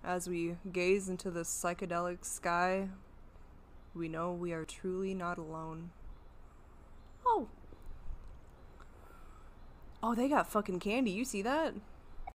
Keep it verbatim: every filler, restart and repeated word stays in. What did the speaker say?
As we gaze into the psychedelic sky, we know we are truly not alone. Oh! Oh, they got fucking candy. You see that?